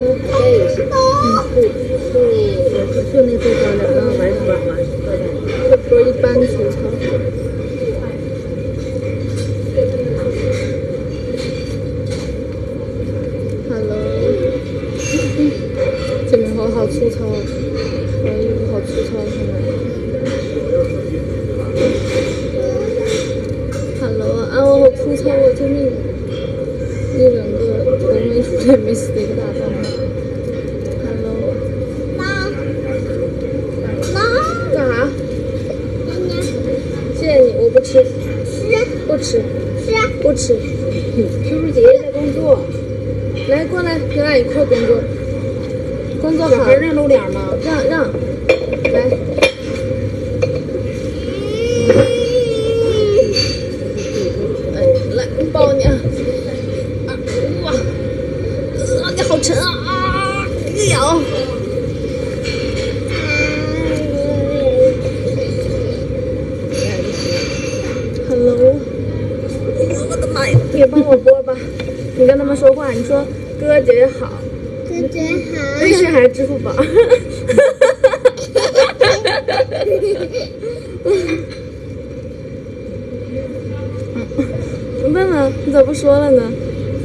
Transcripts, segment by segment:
这也是，就那最高的，然后玩， 说一般粗糙。Hello， 这棉花好粗糙啊！我的衣服好粗糙，现在。Hello 啊，我好粗糙啊！救命！一整个愁眉苦脸没死的一个大状态。Hello。干啥？谢谢你，我不吃。不吃。不吃。 是不是姐姐在工作？ 来，过来，咱俩一块工作。工作好。 让露脸吗？ 让。来。哎，来抱你啊！哇，你好沉啊！咬。Hello， 我的妈呀！你帮我播吧，你跟他们说话，你说哥哥姐姐好， 哥姐好， 微信还是支付宝？问问你咋不说了呢？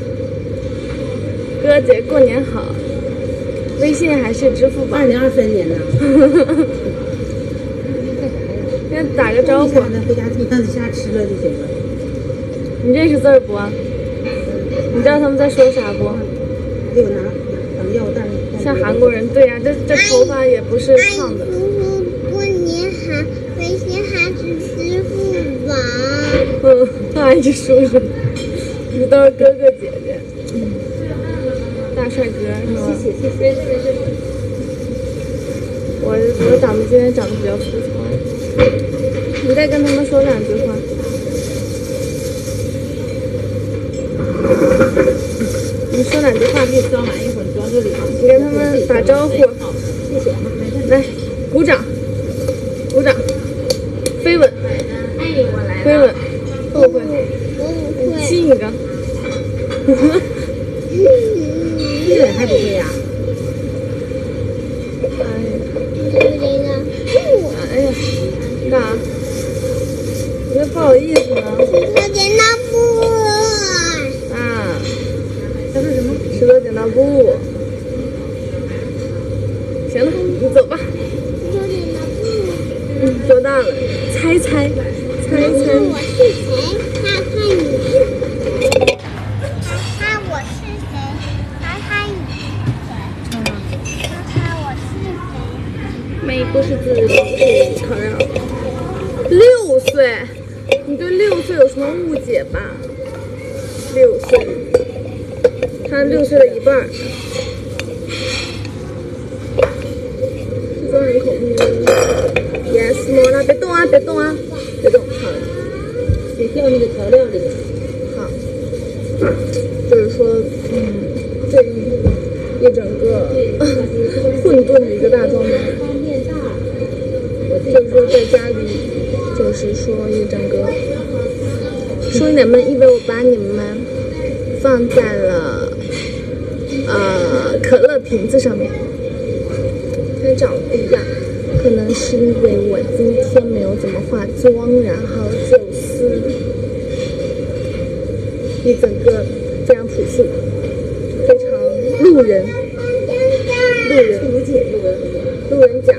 哥哥姐过年好，微信还是支付宝 2023年呢。 先打个招呼。 回家自己看瞎吃了就行了。 你认识字儿不？你知道他们在说啥不？ 给我拿，咱们要我带。 像韩国人，对呀、这头发也不是烫的。 阿姨叔叔过年好，微信还是支付宝。 阿姨叔叔，你都是哥哥姐姐。大帅哥是吧？ 谢谢。 我长得今天长得比较粗糙，你再跟他们说两句话。你说两句话， 给你装完一会儿，你装这里啊。 你跟他们打招呼。 谢谢。 来，鼓掌，鼓掌，飞吻，飞吻，会不会？ 我不会。 亲一个。 飞吻还不会呀？ 哎呀，干啥？你这不好意思呢。 石头剪刀布。 啊，他说什么？石头剪刀布。行了，你走吧。 石头剪刀布。 多大了？猜猜。 我是谁？猜猜你。猜我是谁？猜猜你是谁？猜我是谁？ 美不是自己承认。6岁，你对6岁有什么误解吧？6岁，他6岁的一半。中人口误。Yes， 莫拉，别动啊，别动啊，别动，好。 得掉那个调料里。 好，就是说，这一整个混沌的一个大状态。就是说在家里，就是说一整个，说你们，因为我把你们放在了可乐瓶子上面，它长得不一样，可能是因为我今天没有怎么化妆，然后就是一整个非常朴素，非常路人甲。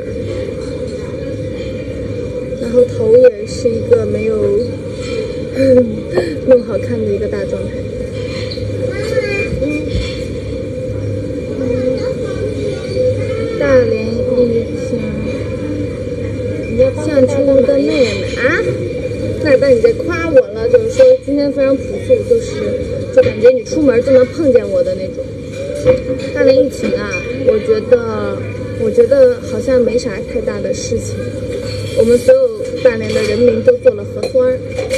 然后头也是一个没有弄好看的一个大状态。大连一听像出的妹妹啊，那你在夸我了，就是说今天非常朴素，就感觉你出门就能碰见我的那种。大连疫情啊，我觉得好像没啥太大的事情。我们所有大连的人民都做了核酸。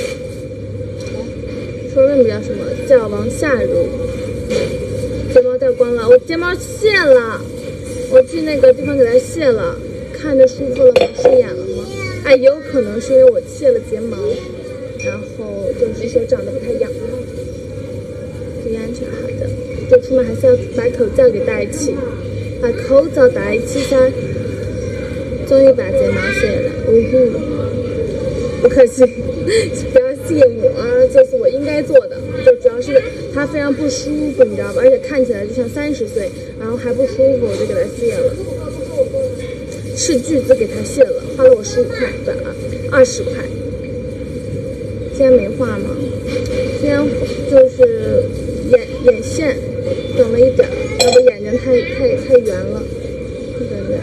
说问比较什么？叫王夏茹。睫毛掉光了，我睫毛卸了，我去那个地方给它卸了，看着舒服了吗？顺眼了吗？哎，有可能是因为我卸了睫毛，然后就是说长得不太痒，注意安全，好的。 就出门还是要把口罩给戴起，把口罩戴起噻。终于把睫毛卸了，不客气，不要谢我啊，这是我应该做的。就主要是它非常不舒服，你知道吧？而且看起来就像30岁，然后还不舒服，我就给它卸了，斥巨资给它卸了，花了我15块，对啊，20块。今天没画吗？今天就是眼线整了一点，要不眼睛太圆了，对不对？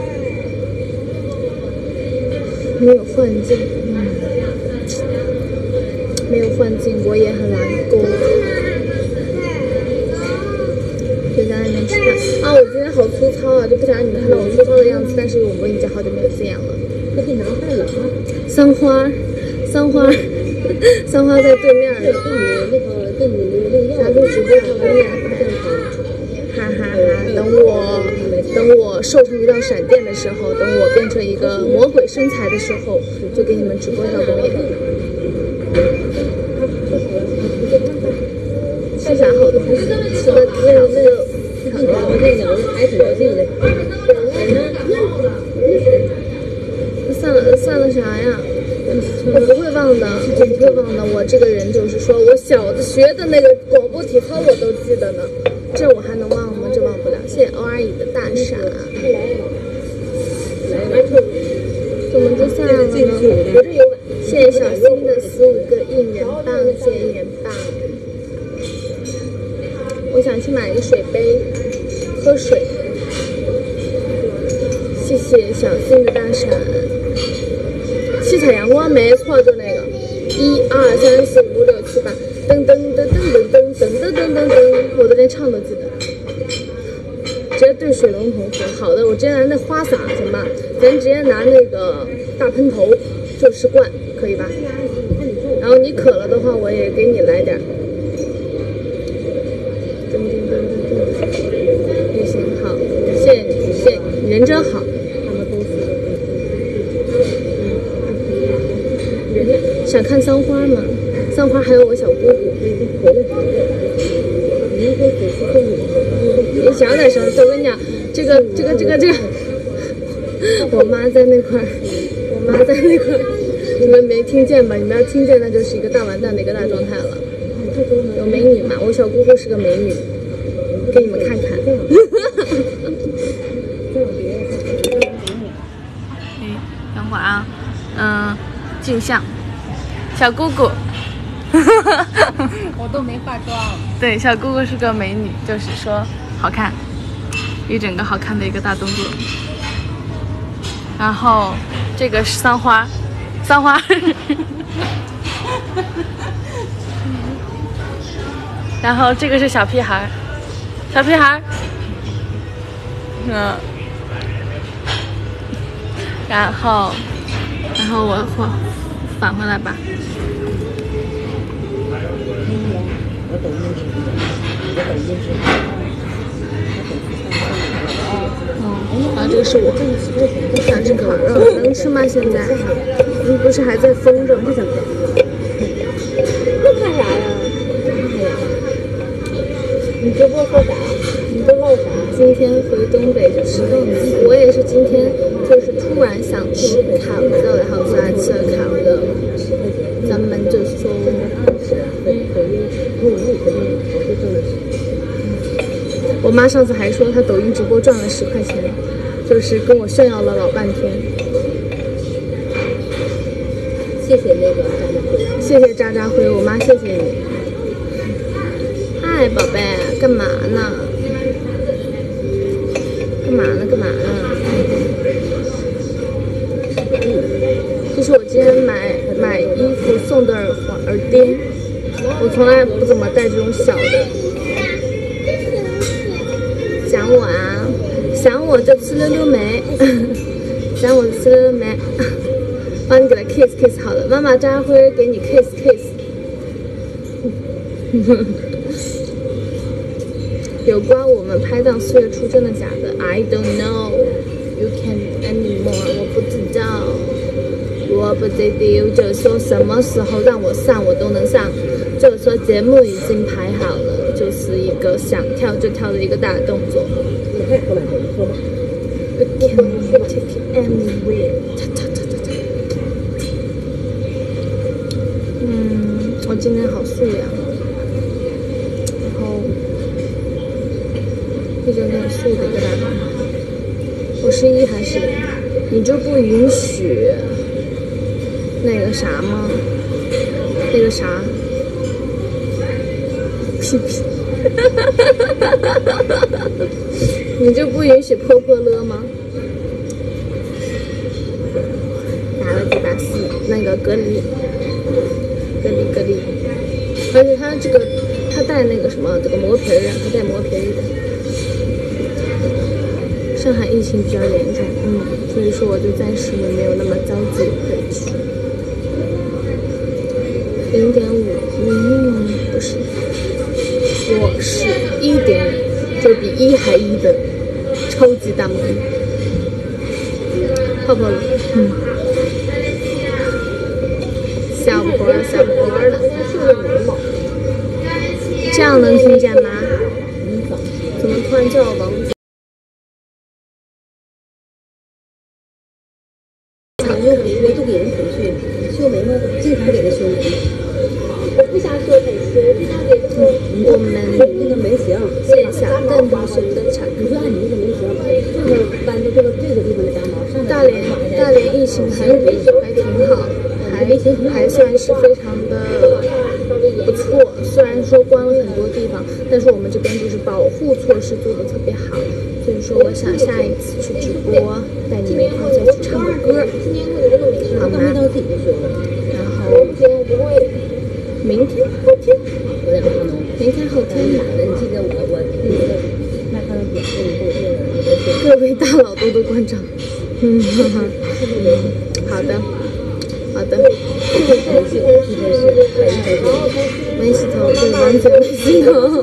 没有换镜，没有换镜，我也很难过。就在那边吃饭啊！我今天好粗糙啊，就不想让你们看到我粗糙的样子。但是我已经好久没有这样了。 这平常太冷了。 桑花在对面呢。 跟你那个咱录直播对面，哈哈哈！等我瘦成一道闪电的时候，等我变成一个魔鬼身材的时候，就给你们直播跳公演。吃啥好东西？吃的我这两个还挺高兴的。 算了啥呀？我不会忘的，我不会忘的。我这个人就是说，我小的学的那个广播体操我都记得呢，这我还能忘吗？这忘不了。谢谢 ORE 的大傻。怎么就下来了呢？谢谢小新的15个应援棒，谢谢应援棒。我想去买一个水杯，喝水。谢谢小新的大闪。七彩阳光，没错，就那个1、2、3、4、5、6、7、8，噔噔噔噔噔噔噔噔噔噔，我都连唱都记得。直接对水龙头喝，好的，我直接拿那花洒行吧？咱直接拿那个大喷头，就是灌，可以吧？然后你渴了的话，我也给你来点。噔噔噔噔噔，也行，好，谢谢你，谢谢你，人真好。想看桑花吗？桑花还有我小姑姑。你小点声，我跟你讲，这个，我妈在那块儿，你们没听见吧？你们要听见，那就是一个大完蛋的一个大状态了。有美女嘛？我小姑姑是个美女，给你们看看。等会儿啊，镜像。小姑姑， 我都没化妆。 对，小姑姑是个美女，就是说好看，一整个好看的一个大动作。然后这个是桑花，然后这个是小屁孩，然后我返回来吧。啊，这个是我想吃烤肉，能吃吗？现在？你不是还在封着吗？ 这看啥呀？你直播说啥？你都唠啥？ 今天回东北就吃豆子，我也是今天就是突然想吃烤肉，然后所以吃了烤肉。咱们就说，我妈上次还说她抖音直播赚了10块钱，就是跟我炫耀了老半天。 谢谢那个渣渣辉， 谢谢渣渣辉，我妈谢谢你。嗨，宝贝，干嘛呢？这是我今天买衣服送的耳钉，我从来不怎么戴这种小的。想我啊，想我就呲溜溜眉，想我就呲溜溜眉，帮你给他 kiss 好了，妈妈渣辉给你 kiss。有关我们拍档4月初真的假的 ？I don't know. You can't anymore. 我不知道。就说什么时候让我上我都能上，就说节目已经排好了，就是因个想跳就跳的一个大动作。 你太偷懒了，你说吧。 Can we take it anywhere？ 我今天好素呀，然后一整很素的一个大动作。我11还是0？你就不允许那个啥吗？那个啥？屁屁。你就不允许泼泼乐吗？打了几把4，那个隔离，而且他这个他带那个什么这个磨皮儿啊，他带磨皮儿的。上海疫情比较严重，所以说我就暂时也没有那么着急回去。0.5，不是。我是1.5，就比1还1的超级大魔女，泡泡了，小波了，这样能听见吗？怎么突然叫我王子？ 我都给人回去修眉毛，经常给他修眉毛。我不瞎说，得修，经常给他说。 我们那个眉形， 线下更多是的产。 你说按你那个眉形，这个弯到这个地方的杂毛，上大连疫情还挺好，还算是非常的不错。虽然说关了很多地方，但是我们这边就是保护措施做的特别好。所以说，我想下一次去直播，带你们一块再去唱个歌，好吗？然后明天后天吧。 你记得我那他的点是你给我各位大佬多多关照。好的。没洗头，对，完全没洗头。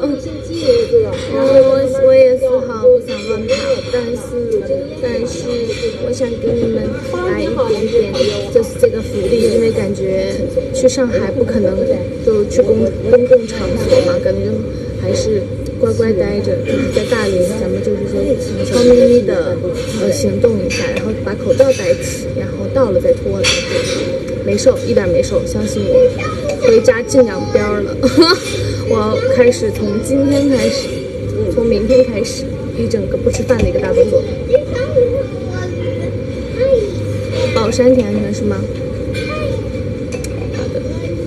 我也丝毫不想乱跑，但是我想给你们来一点点，就是这个福利，因为感觉去上海不可能就去公共场所嘛，感觉还是乖乖待着。就是在大连，咱们就是说悄咪咪的行动一下，然后把口罩戴起，然后到了再脱了。没瘦，一点没瘦，相信我。回家进养膘了，我开始从今天开始，从明天开始，一整个不吃饭的一个大动作。宝山挺安全是吗？好的。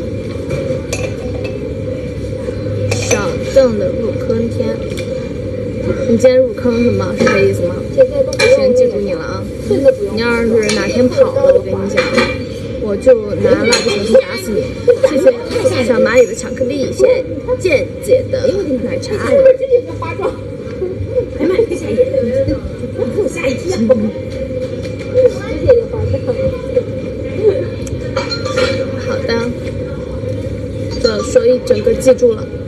小邓的入坑天，你今天入坑什么？是这意思吗？先记住你了啊！你要是哪天跑了，我跟你讲。我就拿蜡笔小新打死你！谢谢小蚂蚁的巧克力，谢谢健姐的奶茶。 哎妈，你吓人！你给我吓一跳！ 好的，所以整个记住了。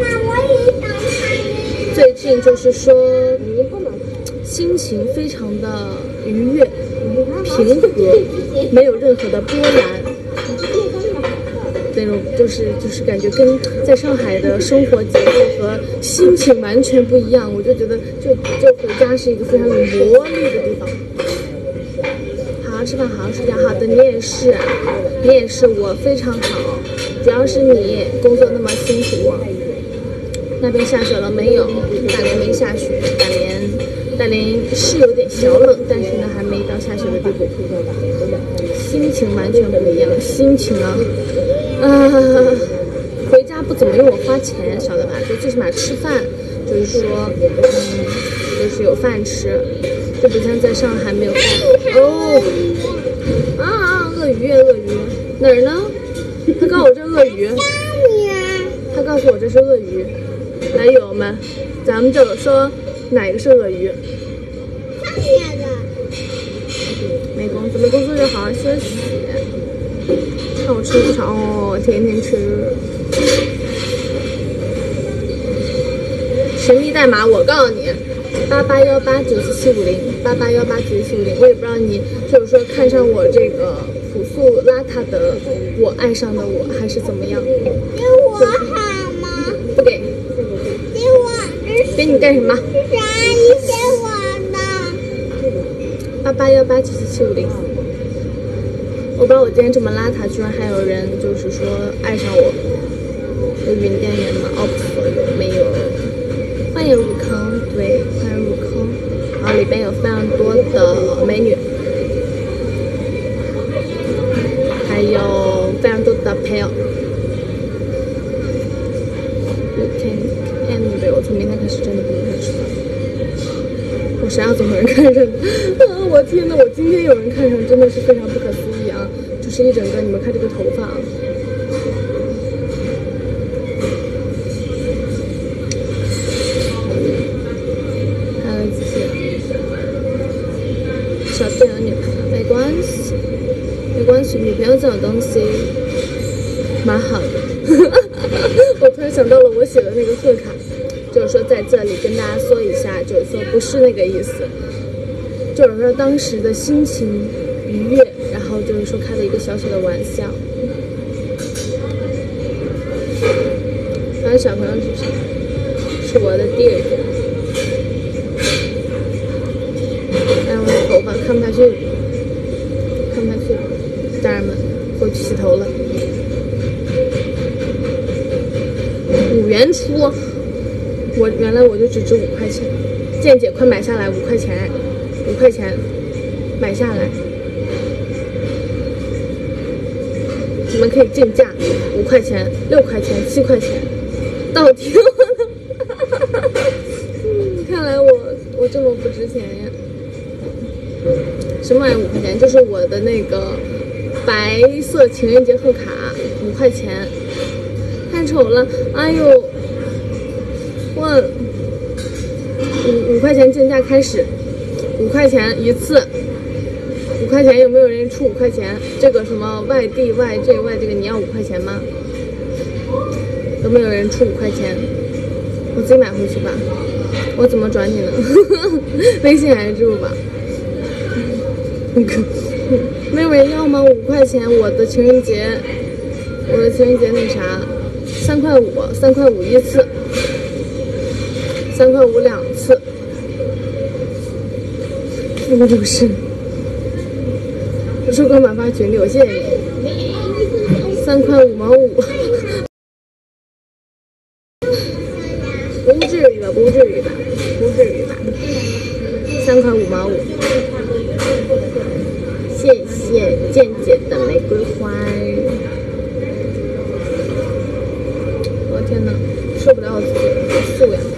最近就是说，心情非常的愉悦。平和，没有任何的波澜，那种就是感觉跟在上海的生活节奏和心情完全不一样。我就觉得就回家是一个非常有魔力的地方。好好吃饭，好好睡觉。好的，你也是，我非常好。主要是你工作那么辛苦。那边下雪了没有？大连没下雪，大连是有点小冷，但是呢还没到下雪的地步。心情完全不一样，心情回家不怎么用我花钱，晓得吧？就最起码吃饭，就是说，就是有饭吃，就不像在上海没有饭。鳄鱼哪儿呢？他告诉我这鳄鱼，他告诉我这是鳄鱼。来友们，咱们就说哪个是鳄鱼？没工作就好好休息。看我吃不少哦，天天吃。神秘代码我告诉你，8818944750，8818944750。我也不知道你就是说看上我这个朴素邋遢的我，爱上的我，还是怎么样？ 给我好吗？ 不给。 给我给你干什么？ 啥？你写我的。 8818777504。我不知道我今天这么邋遢，居然还有人就是说爱上我。有云店员吗？哦，没有。欢迎入坑，对，欢迎入坑。然后里边有非常多的美女，还有非常多的朋友。anyway， 我从明天开始真的不能再吃饭。我谁要总有人看上啊！我天呐，我今天有人看上，真的是非常不可思议啊！就是一整个，你们看这个头发啊。还有几些小队友女朋友，没关系，没关系，女朋友这种东西蛮好的。我突然想到了我写的那个贺卡，就是说在这里跟大家说一下，就是说不是那个意思，就是说当时的心情愉悦，然后就是说开了一个小小的玩笑。反正小朋友是谁？是我的弟弟。哎，我的头发看不下去，看不下去，家人们，我去洗头了。5元出，原来我就只值5块钱，健姐快买下来，5块钱，5块钱，买下来，你们可以竞价，5块钱、6块钱、7块钱，到底看来我这么不值钱呀！什么玩意5块钱？就是我的那个白色情人节贺卡，5块钱。太丑了，哎呦！我5块钱竞价开始，5块钱一次，5块钱有没有人出5块钱？这个什么外地外这个你要5块钱吗？有没有人出5块钱？我自己买回去吧。我怎么转你呢？微信还是支付宝？没有人要吗？5块钱，我的情人节那啥。3块5，3块5一次，3块52次，50。收款码发群里，我谢谢你。3块5毛5，不至于吧？3块5毛5。谢谢健姐的玫瑰花。天哪，受不了我自己的素养，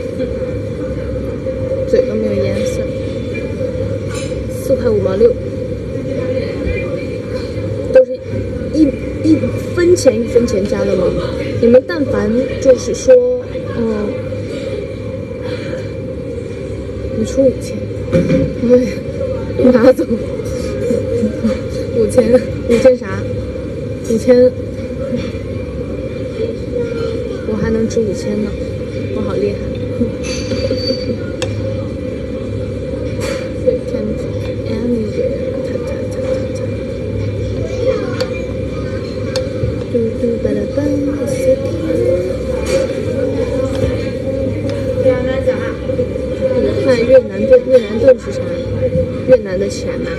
嘴都没有颜色。4块5毛6，都是一分钱加的吗？你们但凡就是说，你出5000，我拿走5000啥？5000。我还能值5000呢，我好厉害！看越南盾是啥？越南的钱吗？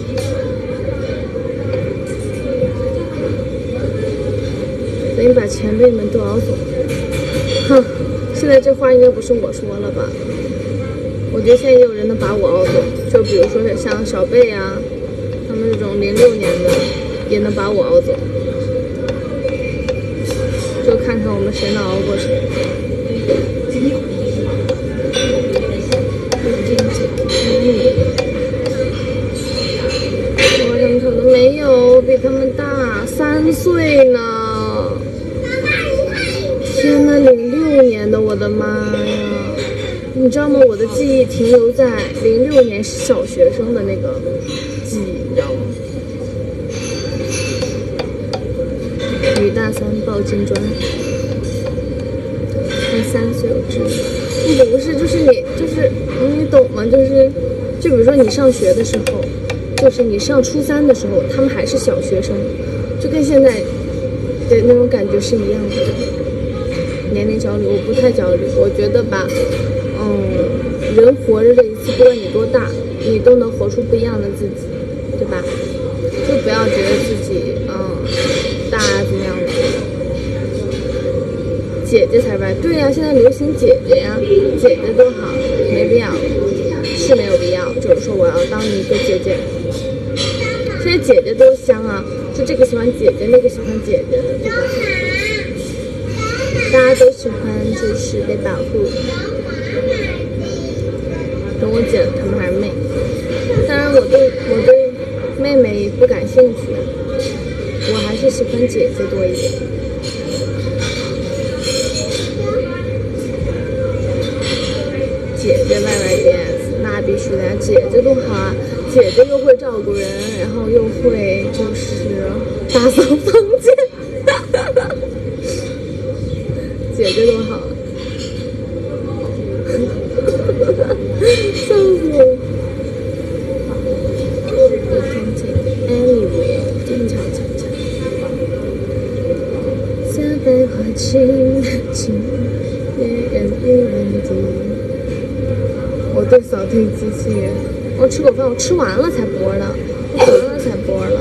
等你把前辈们都熬走。哼，现在这话应该不是我说了吧？我觉得现在也有人能把我熬走，就比如说像小贝啊，他们这种06年的也能把我熬走，就看看我们谁能熬过谁。我怎么可能没有比他们大3岁呢？天呐，06年的，我的妈呀！你知道吗？我的记忆停留在06年小学生的那个记忆，你知道吗？女大3抱金砖，才3岁有智力。不是，就是你懂吗？就比如说你上学的时候，就是你上初3的时候，他们还是小学生，就跟现在的那种感觉是一样的。年龄焦虑，我不太焦虑，我觉得吧， 人活着这一次，不管你多大，你都能活出不一样的自己，对吧？就不要觉得自己大怎么样的，姐姐才吧？对呀，现在流行姐姐呀，姐姐多好，没必要，是没有必要。就是说我要当一个姐姐，现在姐姐多香啊！就这个喜欢姐姐，那个喜欢姐姐的，对吧？大家都喜欢就是被保护。跟我姐她们还是妹，当然我对妹妹不感兴趣，我还是喜欢姐姐多一点。姐姐 YYDS 那必须的，姐姐多好啊！姐姐又会照顾人，然后又会就是打扫房间，姐姐多好。笑死我！我听见 anyway， 静悄悄悄，下百花情情，别人一人地。我对扫地机器人，我吃过饭，我吃完了才播的，我吃完了才播了。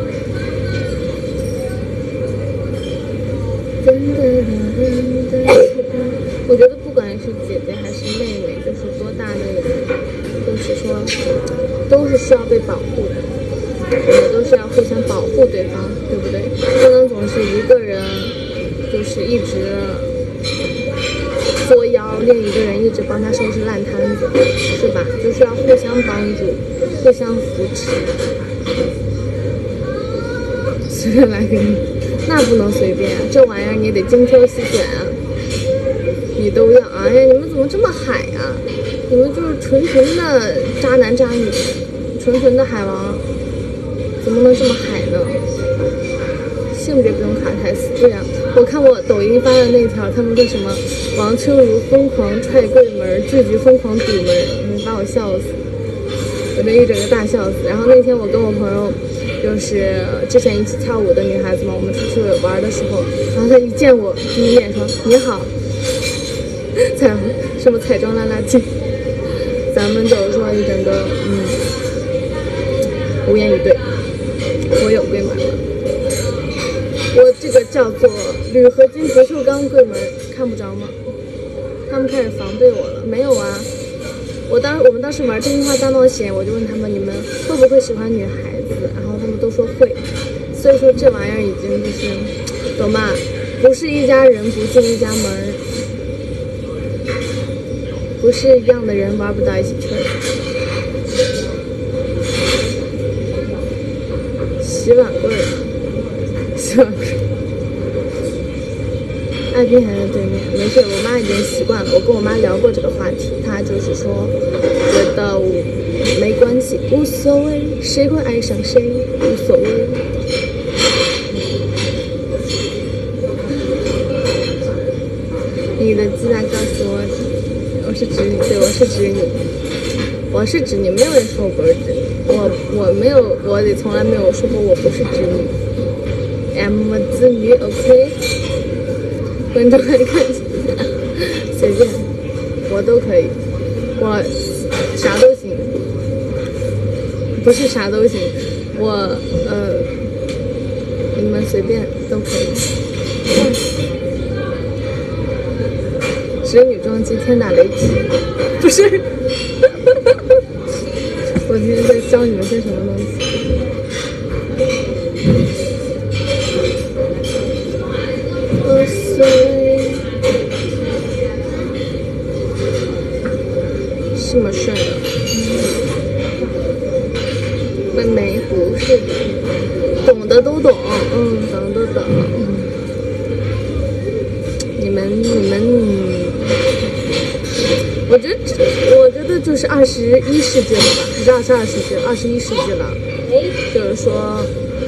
我觉得不管是姐姐还是妹妹，就是多大的人，就是说都是需要被保护的，我们都是要互相保护对方，对不对？不能总是一个人就是一直作妖，另一个人一直帮他收拾烂摊子，是吧？就是要互相帮助，互相扶持。随便来给你，那不能随便啊，这玩意儿你得精挑细选啊。你都要，哎呀，你们怎么这么海啊？你们就是纯纯的渣男渣女，纯纯的海王，怎么能这么海呢？性别不用卡台词，对呀、我看我抖音发的那条，他们说什么王秋如疯狂踹柜门，聚聚疯狂堵门，把我笑死，我这一整个大笑死。然后那天我跟我朋友，就是之前一起跳舞的女孩子嘛，我们出去玩的时候，然后她一见我，第一面说你好。什么彩妆拉拉镜，咱们就是说一整个无言以对。我有柜门了，我这个叫做铝合金不锈钢柜门，看不着吗？他们开始防备我了，没有啊。我们当时玩真心话大冒险，我就问他们你们会不会喜欢女孩子，然后他们都说会。所以说这玩意儿已经就是懂吗？不是一家人不进一家门。不是一样的人玩不到一起去。洗碗柜，洗碗柜。爱萍还在对面，没事，我妈已经习惯了。我跟我妈聊过这个话题，她就是说，觉得没关系，无所谓，谁会爱上谁，无所谓。你的鸡蛋告诉我。我是直女，对，我是直女，我是直女，没有人说我不是直女，我没有，我也从来没有说过我不是直女 ，I'm a 直女 ，OK， 观众还看随便，我都可以，我啥都行，不是啥都行，我你们随便都可以。直女撞击天打雷击，不是，我今天在教你们些什么东西？这么顺的，妹妹不是的，懂的都懂，懂都懂。你们。我觉得就是21世纪了吧，不是22世纪，21世纪了。就是说，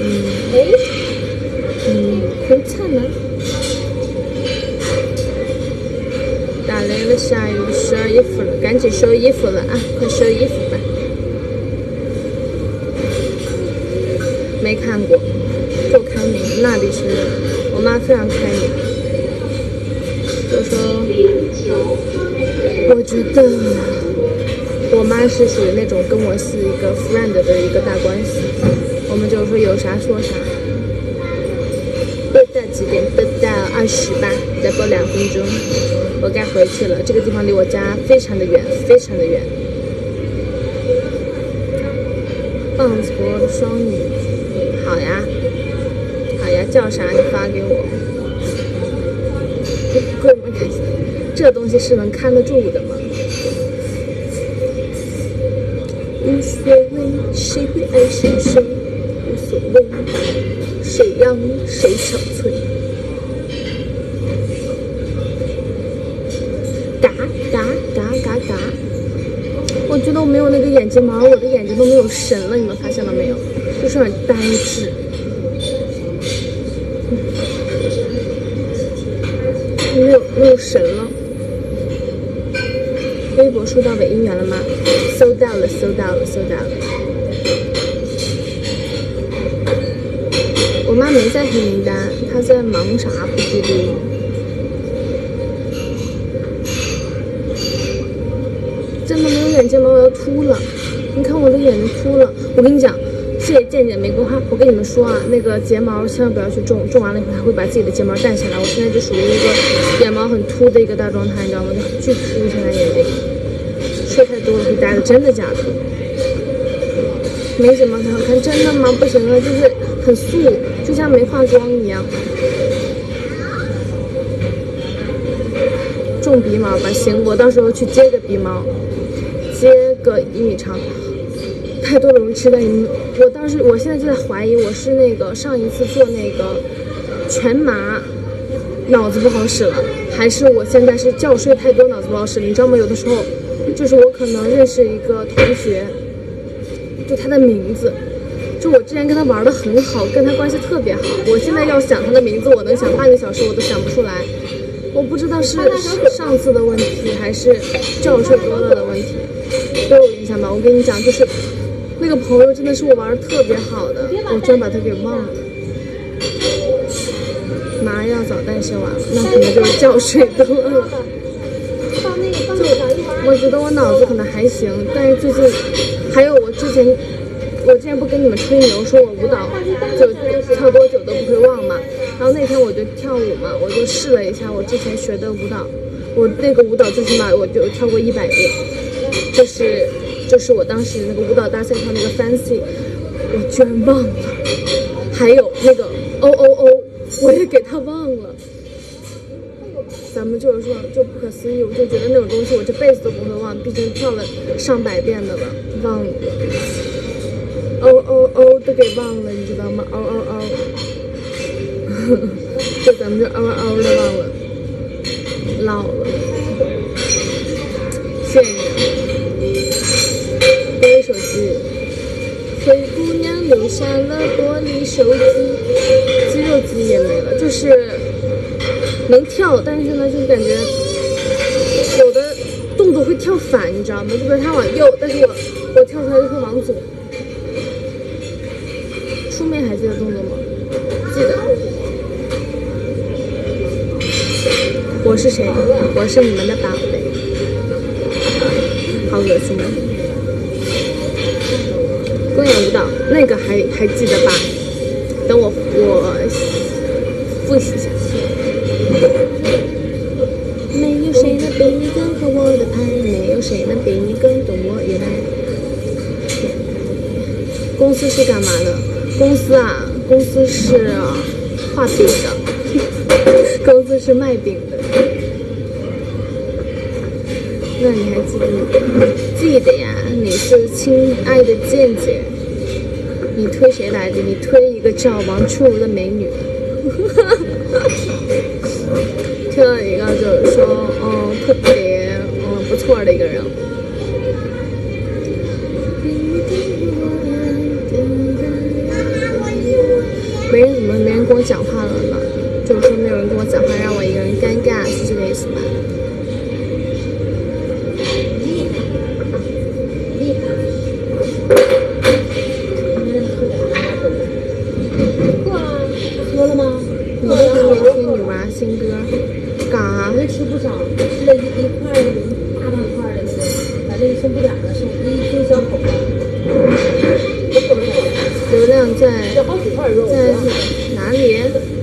很灿烂。打雷了，下雨了，收衣服了，赶紧收衣服了啊！快收衣服吧。没看过，够开明，那必须的。我妈非常开明，就说。我觉得我妈是属于那种跟我是一个 friend 的一个大关系，我们就是说有啥说啥。到几点？到20吧，再过2分钟，我该回去了。这个地方离我家非常的远，非常的远。棒子国双语，好呀，好呀，叫啥？你发给我。贵吗？这东西是能看得住的吗？无所谓，谁会爱上谁？无所谓，谁让谁憔悴？嘎嘎嘎嘎嘎！我觉得我没有那个眼睫毛，我的眼睛都没有神了，你们发现了没有？就是很呆滞。没有神了。微博收到伪姻缘了吗？收到了，收到了，收到了。我妈没在黑名单，她在忙啥不知道。真的没有眼睫毛，我要秃了。你看我的眼睛秃了。我跟你讲。谢谢健健玫瑰花，我跟你们说啊，那个睫毛千万不要去种，种完了以后还会把自己的睫毛淡下来。我现在就属于一个眼毛很秃的一个大状态，你知道吗？就巨秃，现在眼睛睡太多了会呆的，真的假的？没睫毛才好看，真的吗？不行啊，就是很素，就像没化妆一样。种鼻毛吧，行，我到时候去接个鼻毛，接个1米长。太多了容易吃的，我现在就在怀疑我是那个上一次做那个全麻脑子不好使了，还是我现在是觉睡太多脑子不好使了。你知道吗？有的时候就是我可能认识一个同学，就他的名字，就我之前跟他玩的很好，跟他关系特别好，我现在要想他的名字，我能想半个小时我都想不出来。我不知道是上次的问题还是觉睡多了的问题，都有影响吧。我跟你讲，就是那个朋友真的是我玩的特别好的，我居然把他给忘了。麻药早代谢完了，那可能就是觉睡多了。我觉得我脑子可能还行，但是最近还有我之前不跟你们吹牛说我舞蹈就跳多久都不会忘嘛，然后那天我就跳舞嘛，我就试了一下我之前学的舞蹈，我那个舞蹈最起码我就跳过100遍，就是我当时那个舞蹈大赛跳那个 fancy， 我居然忘了，还有那个 OOO 我也给他忘了。咱们就是说就不可思议，我就觉得那种东西我这辈子都不会忘，毕竟跳了上百遍的了，忘了。OOO 都给忘了，你知道吗？OOO， 就咱们这OOO 都忘了，老了。谢谢你。玻璃手机，灰姑娘留下了玻璃手机，肌肉记忆也没了，就是能跳，但是呢，就是感觉有的动作会跳反，你知道吗？就比如他往右，但是我跳出来就会往左。书面还记得动作吗？记得。我是谁？我是你们的宝贝。好恶心啊！公演舞蹈那个还记得吧？等我复习一下。没有谁能比你更合我的拍，没有谁能比你更懂我也爱。公司是干嘛的？公司是画饼的，公司是卖饼的。那你还记得吗？记得呀，你是亲爱的健姐。你推谁来着？你推一个叫王初如的美女。推了一个就是说，特别不错的一个人。没人跟我讲话了呢，就是说没有人跟我讲话，让我一个人尴尬，是这个意思吧？ 喝了吗？ 你为什么也听女娃新歌？干啥？ 我吃不少，吃了一块大半块的那个，把那个剩不点了，剩亮在哪里？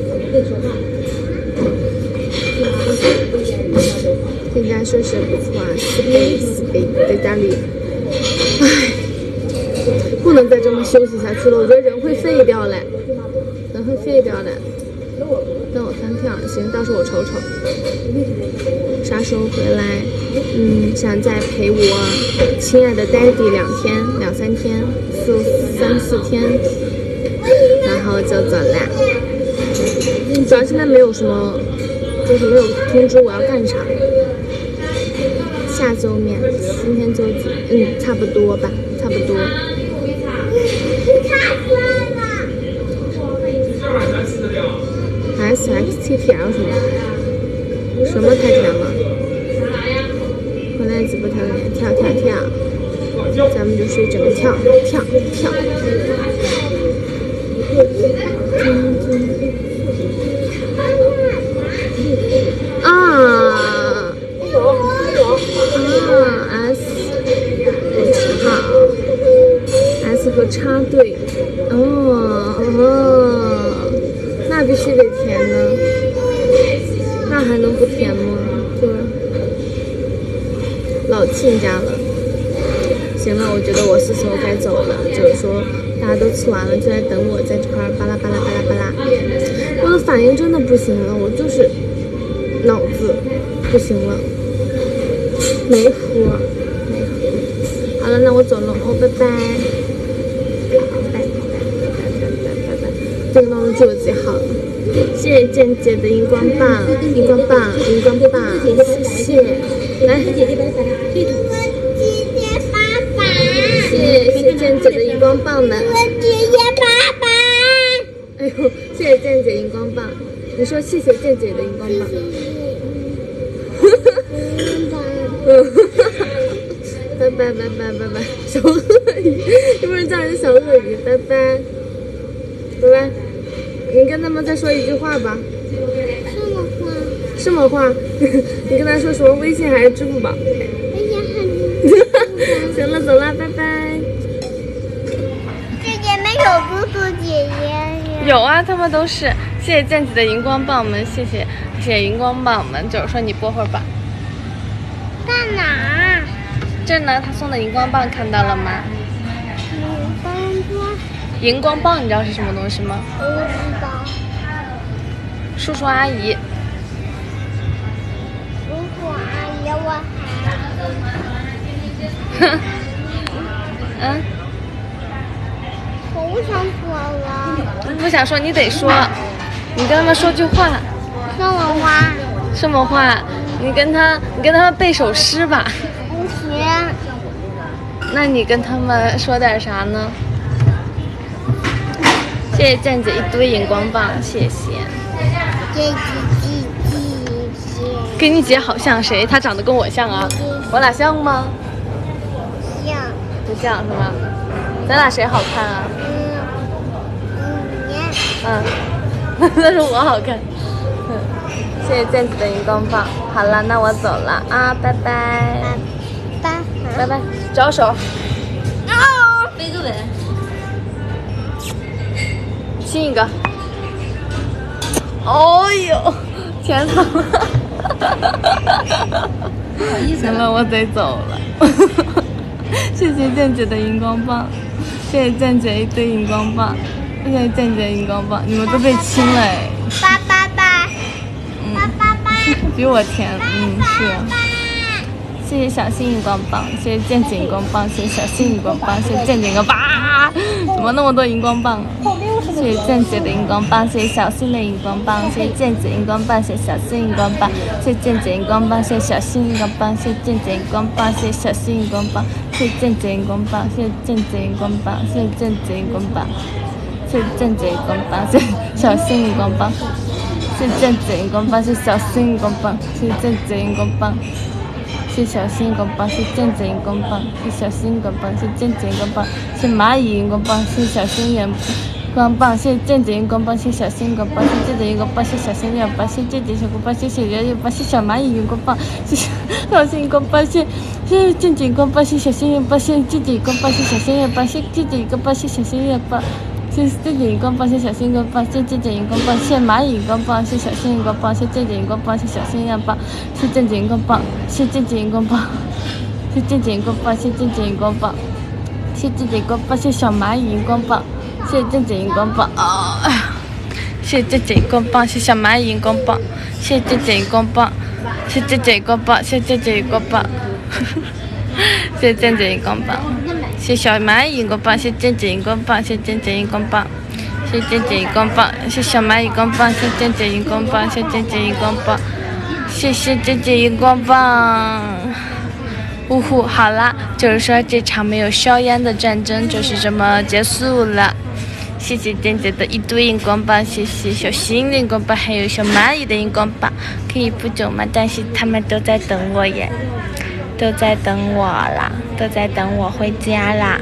听他说是不错啊，四倍在家里。唉，不能再这么休息下去了，我觉得人会废掉嘞，人会废掉嘞。那我翻票，行，到时候我瞅瞅，啥时候回来？想再陪我亲爱的 daddy 2天、2、3天、3、4天，然后就走啦。主要现在没有什么，就是没有通知我要干啥。下周面，今天周几？差不多吧，差不多。SXTTL 什么太甜了？回来直播跳跳，咱们就睡整个跳。S 和插队，那必须得填呢，那还能不填吗？对，老亲家了。行了，我觉得我是时候该走了，就是说大家都吃完了，就在等我在这块巴拉巴拉。我的反应真的不行了，我就是脑子不行了，没喝。好了，那我走了哦，拜拜。这个闹钟记我自己好了，谢谢健姐的荧光棒，谢谢。来，谢谢健姐的荧光棒们。哎呦，谢谢健姐荧光棒，你说谢谢健姐的荧光棒。拜拜，小鳄鱼，是不是叫人小鳄鱼？拜拜。你跟他们再说一句话吧。什么话？你跟他说什么？微信还是支付宝？ 微信还是行了，走了，拜拜。 姐姐没有哥哥姐姐。 有啊，他们都是。谢谢健子的荧光棒们，谢谢荧光棒们。就是说你播会儿吧。 干哪？ 这呢，他送的荧光棒看到了吗？荧光棒你知道是什么东西吗？ 我不知道。 叔叔阿姨。 叔叔阿姨，我还。 我不想说了。 不想说你得说，你跟他们说句话。什么话？你跟他们背首诗吧。 不行。 那你跟他们说点啥呢？谢谢健姐一堆荧光棒，谢谢。 姐。 跟你姐好像谁？她长得跟我像啊？我俩像吗？ 像。 不像是吗？咱俩谁好看啊？那是我好看。谢谢健子的荧光棒。好了，那我走了啊，拜拜。拜拜，招手。背个吻。亲一个。哦呦，天哪！行了，我得走了。谢谢健姐的荧光棒，谢谢健姐一堆荧光棒，谢谢健姐荧光棒，你们都被亲了哎！比我甜，是。谢谢小新荧光棒，谢谢健姐荧光棒，谢谢小新荧光棒，谢谢健姐荧光棒，怎么那么多荧光棒啊？谢谢健姐的荧光棒，谢谢小新的荧光棒，谢谢健姐荧光棒，谢谢小新荧光棒，谢谢健姐荧光棒，谢谢小新荧光棒，谢谢健姐荧光棒，谢谢小新荧光棒，谢谢健姐荧光棒，谢谢健姐荧光棒，谢谢健姐荧光棒，谢谢健姐荧光棒，谢谢小新荧光棒，谢谢健姐荧光棒，谢谢小新荧光棒，谢谢健姐荧光棒。谢小新荧光棒，谢健姐荧光棒，谢小新荧光棒，谢健姐荧光棒，谢蚂蚁荧光棒，谢小新荧光棒，谢健姐荧光棒，谢小新荧光棒，谢健姐荧光棒，谢小新荧光棒，谢健姐荧光棒，谢小圆荧光棒，谢小蚂蚁荧光棒，谢小新荧光棒，谢健姐荧光棒，谢小新荧光棒，谢健姐荧光棒，谢小新荧光棒，谢健姐荧光棒，谢小新荧光棒，谢谢姐姐荧光棒，谢小新荧光棒，谢姐姐荧光棒，谢蚂蚁荧光棒，谢小新荧光棒，谢姐姐荧光棒，谢小新荧光棒，谢姐姐荧光棒，谢姐姐荧光棒，谢姐姐荧光棒，谢姐姐荧光棒，谢姐姐荧光棒，谢小蚂蚁荧光棒，谢姐姐荧光棒啊！谢姐姐荧光棒，谢小蚂蚁荧光棒，谢姐姐荧光棒，谢姐姐荧光棒，谢姐姐荧光棒，谢姐姐荧光棒。谢小蚂蚁荧光棒，谢姐姐荧光棒，谢姐姐荧光棒，谢姐姐荧光棒，谢小蚂蚁荧光棒，谢姐姐荧光棒，谢姐姐荧光棒，谢谢姐姐荧光棒。呜呼，好啦，就是说这场没有硝烟的战争就是这么结束了。谢谢姐姐的一堆荧光棒，谢谢小新的荧光棒，还有小蚂蚁的荧光棒，可以不走吗？但是他们都在等我耶。都在等我啦，都在等我回家啦。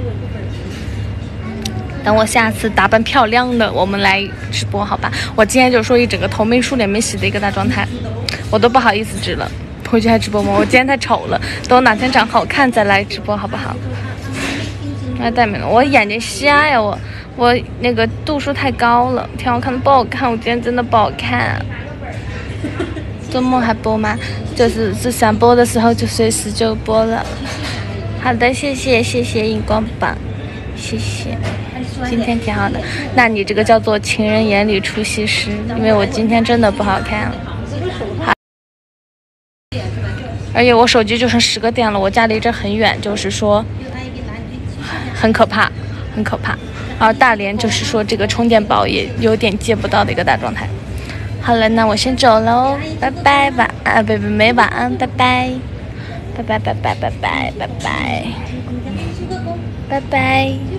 等我下次打扮漂亮的，我们来直播，好吧？我今天就说一整个头没梳、脸没洗的一个大状态，我都不好意思直了。回去还直播吗？我今天太丑了，等我哪天长好看再来直播，好不好？那戴美了，我眼睛瞎呀，我那个度数太高了，挺好看的不好看，我今天真的不好看。周末还播吗？就是想播的时候就随时就播了。好的，谢谢荧光棒，谢谢。今天挺好的，那你这个叫做情人眼里出西施，因为我今天真的不好看。好，而且我手机就剩10个电了，我家离这很远，就是说很可怕，很可怕。而大连就是说这个充电宝也有点接不到的一个大状态。好了，那我先走喽，拜拜吧，没晚安，拜拜，拜拜，拜拜，拜拜，拜拜，拜拜。